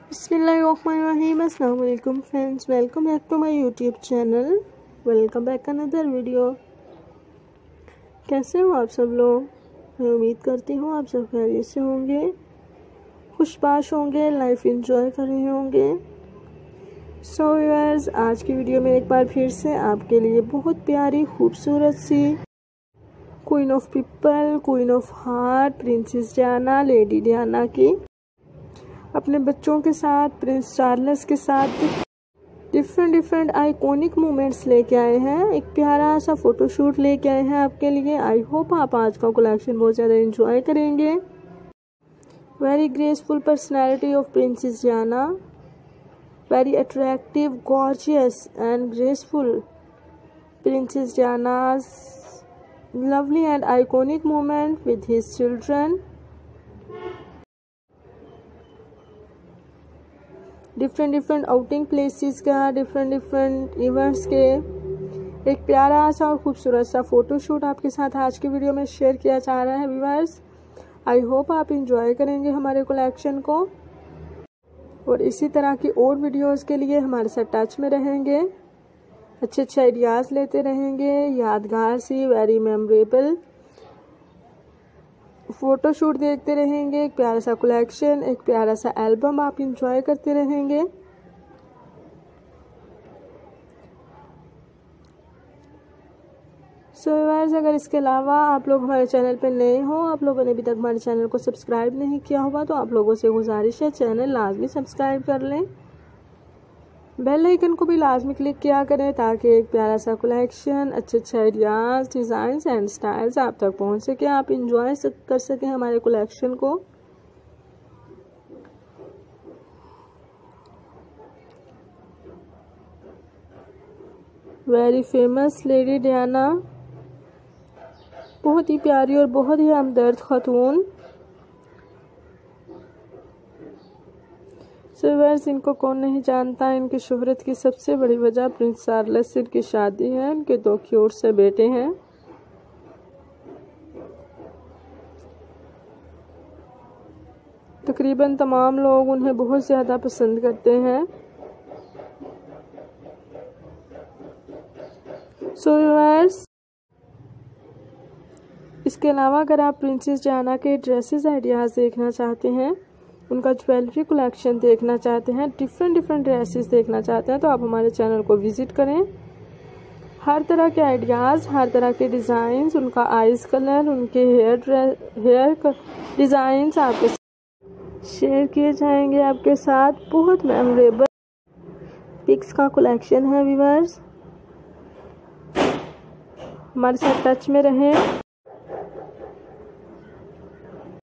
बिस्मिल्लाहिर्रहमानिर्रहीम। अस्सलाम वालेकुम friends, welcome back to my YouTube channel. Welcome back another video. कैसे हो आप सब लोग? मैं उम्मीद करती हूँ आप सब खैरियत से होंगे, खुशबाश होंगे, लाइफ एंजॉय कर रहे होंगे। सो व्यूअर्स, आज की वीडियो में एक बार फिर से आपके लिए बहुत प्यारी खूबसूरत सी queen of people, queen of heart, princess Diana, lady Diana की अपने बच्चों के साथ, प्रिंस चार्ल्स के साथ डिफरेंट आइकॉनिक मोमेंट्स लेके आए हैं। एक प्यारा सा फोटोशूट लेके आए हैं आपके लिए। आई होप आप आज का कलेक्शन बहुत ज़्यादा एंजॉय करेंगे। Very graceful personality of princess Diana, very attractive, gorgeous and graceful princess Diana's lovely and iconic moment with his children. Different outing places का, डिफरेंट इवेंट्स के एक प्यारा सा और खूबसूरत सा फोटोशूट आपके साथ आज की वीडियो में शेयर किया जा रहा है व्यूअर्स। आई होप आप इंजॉय करेंगे हमारे कलेक्शन को और इसी तरह की और वीडियोस के लिए हमारे साथ टच में रहेंगे, अच्छे आइडियाज़ लेते रहेंगे, यादगार सी वेरी मेमोरेबल फोटोशूट देखते रहेंगे, एक प्यारा सा कलेक्शन, एक प्यारा सा एल्बम आप इंजॉय करते रहेंगे। सो व्यूअर्स, अगर इसके अलावा आप लोग हमारे चैनल पर नए हो, आप लोगों ने अभी तक हमारे चैनल को सब्सक्राइब नहीं किया होगा, तो आप लोगों से गुजारिश है चैनल लाजमी सब्सक्राइब कर लें, बेल आइकन को भी लाजमी क्लिक किया करें ताकि एक प्यारा सा कलेक्शन, अच्छे आइडियाज़, डिज़ाइंस एंड स्टाइल्स आप तक पहुंच सके, आप इंजॉय कर सकें हमारे कलेक्शन को। वेरी फेमस लेडी डायना, बहुत ही प्यारी और बहुत ही हमदर्द खातून। व्यूअर्स, इनको कौन नहीं जानता। इनकी शोहरत की सबसे बड़ी वजह प्रिंस चार्ल्स से इनकी शादी है। इनके 2 क्यूट से बेटे हैं। तकरीबन तमाम लोग उन्हें बहुत ज़्यादा पसंद करते हैं। सो व्यूअर्स, इसके अलावा अगर आप प्रिंसेस डायना के ड्रेसेस आइडियाज़ देखना चाहते हैं, उनका ज्वेलरी कलेक्शन देखना चाहते हैं, डिफरेंट ड्रेसेस देखना चाहते हैं, तो आप हमारे चैनल को विज़िट करें। हर तरह के आइडियाज़, हर तरह के डिज़ाइंस, उनका आइज़ कलर, उनके हेयर डिज़ाइंस आपके शेयर किए जाएंगे आपके साथ। बहुत मेमोरेबल पिक्स का कलेक्शन है व्यूअर्स, हमारे साथ टच में रहें।